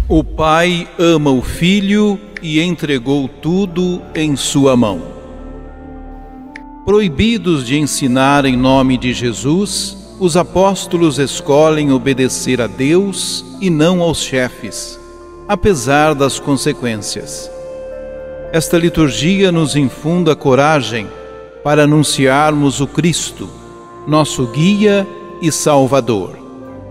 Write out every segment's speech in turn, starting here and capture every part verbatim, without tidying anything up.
O Pai ama o Filho e entregou tudo em sua mão. Proibidos de ensinar em nome de Jesus, os apóstolos escolhem obedecer a Deus e não aos chefes, apesar das consequências. Esta liturgia nos infunda coragem para anunciarmos o Cristo, nosso guia e Salvador.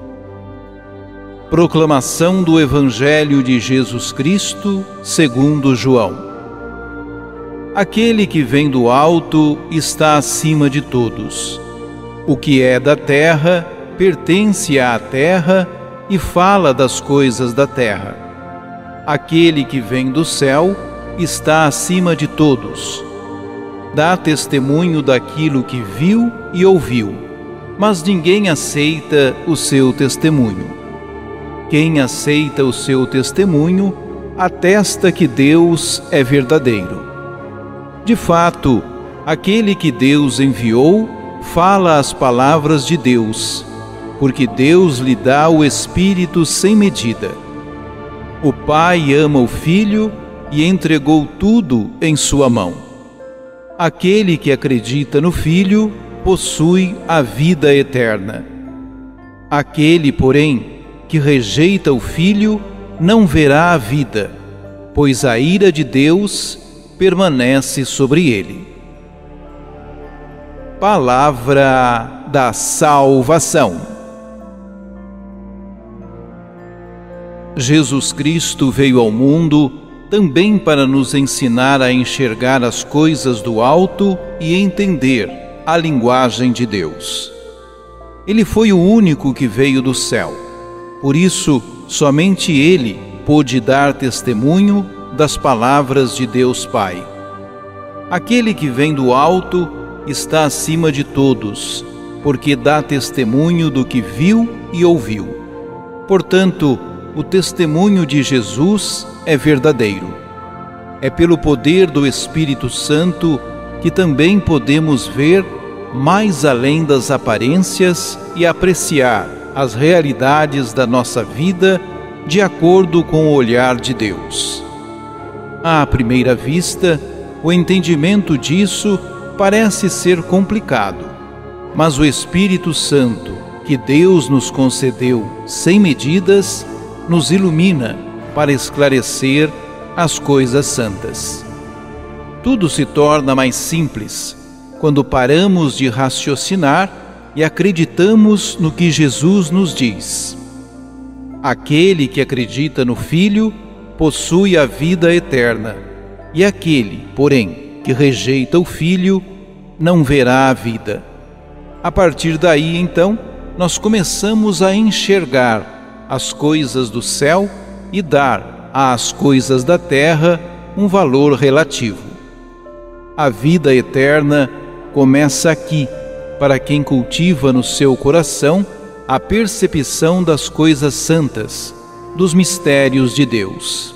Proclamação do Evangelho de Jesus Cristo, segundo João. Aquele que vem do alto está acima de todos. O que é da terra pertence à terra e fala das coisas da terra. Aquele que vem do céu está acima de todos. Dá testemunho daquilo que viu e ouviu, mas ninguém aceita o seu testemunho. Quem aceita o seu testemunho atesta que Deus é verdadeiro. De fato, aquele que Deus enviou fala as palavras de Deus, porque Deus lhe dá o Espírito sem medida. O Pai ama o Filho e entregou tudo em sua mão. Aquele que acredita no Filho possui a vida eterna. Aquele, porém, que rejeita o Filho não verá a vida, pois a ira de Deus permanece sobre ele. Palavra da salvação. Jesus Cristo veio ao mundo também para nos ensinar a enxergar as coisas do alto e entender a linguagem de Deus. Ele foi o único que veio do céu. Por isso, somente Ele pôde dar testemunho das palavras de Deus Pai. Aquele que vem do alto está acima de todos, porque dá testemunho do que viu e ouviu. Portanto, o testemunho de Jesus é verdadeiro. É pelo poder do Espírito Santo que também podemos ver mais além das aparências e apreciar as realidades da nossa vida de acordo com o olhar de Deus. À primeira vista, o entendimento disso parece ser complicado, mas o Espírito Santo, que Deus nos concedeu sem medidas, nos ilumina para esclarecer as coisas santas. Tudo se torna mais simples quando paramos de raciocinar e acreditamos no que Jesus nos diz. Aquele que acredita no Filho possui a vida eterna, e aquele, porém, que rejeita o Filho não verá a vida. A partir daí, então, nós começamos a enxergar as coisas do céu e dar às coisas da terra um valor relativo. A vida eterna começa aqui, para quem cultiva no seu coração a percepção das coisas santas, dos mistérios de Deus.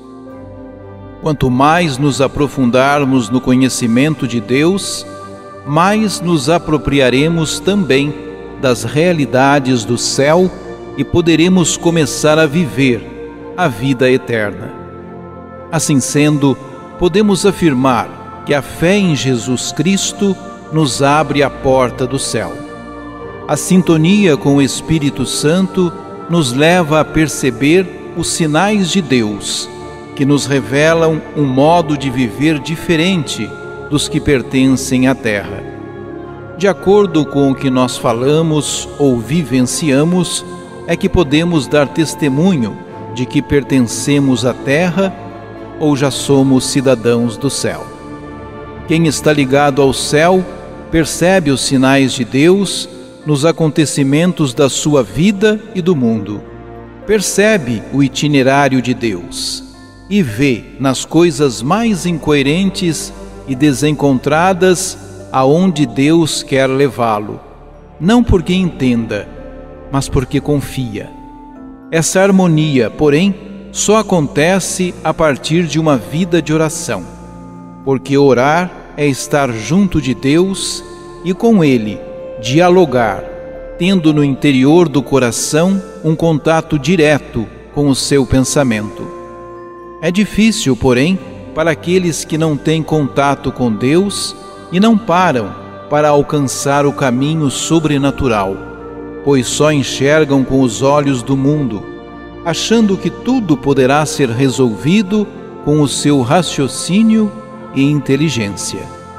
Quanto mais nos aprofundarmos no conhecimento de Deus, mais nos apropriaremos também das realidades do céu e poderemos começar a viver a vida eterna. Assim sendo, podemos afirmar que a fé em Jesus Cristo nos abre a porta do céu. A sintonia com o Espírito Santo nos leva a perceber os sinais de Deus, que nos revelam um modo de viver diferente dos que pertencem à terra. De acordo com o que nós falamos ou vivenciamos, é que podemos dar testemunho de que pertencemos à terra ou já somos cidadãos do céu. Quem está ligado ao céu percebe os sinais de Deus nos acontecimentos da sua vida e do mundo. Percebe o itinerário de Deus e vê nas coisas mais incoerentes e desencontradas aonde Deus quer levá-lo, não porque entenda, mas porque confia. Essa harmonia, porém, só acontece a partir de uma vida de oração, porque orar é estar junto de Deus e com Ele dialogar, tendo no interior do coração um contato direto com o seu pensamento. É difícil, porém, para aqueles que não têm contato com Deus e não param para alcançar o caminho sobrenatural, pois só enxergam com os olhos do mundo, achando que tudo poderá ser resolvido com o seu raciocínio e inteligência.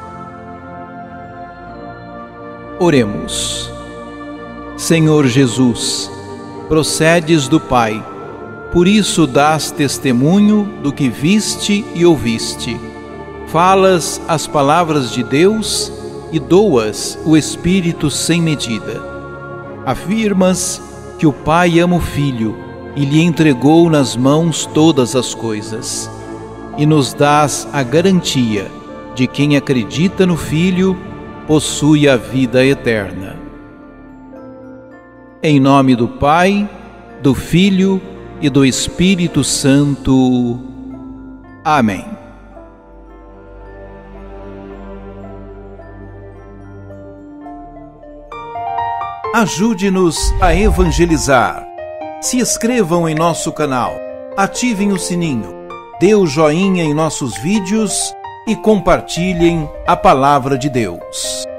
Oremos. Senhor Jesus, procedes do Pai, por isso dás testemunho do que viste e ouviste. Falas as palavras de Deus e doas o Espírito sem medida. Afirmas que o Pai ama o Filho e lhe entregou nas mãos todas as coisas. E nos dás a garantia de quem acredita no Filho possui a vida eterna. Em nome do Pai, do Filho e do Espírito Santo. Amém. Ajude-nos a evangelizar. Se inscrevam em nosso canal, ativem o sininho, dê o joinha em nossos vídeos e compartilhem a palavra de Deus.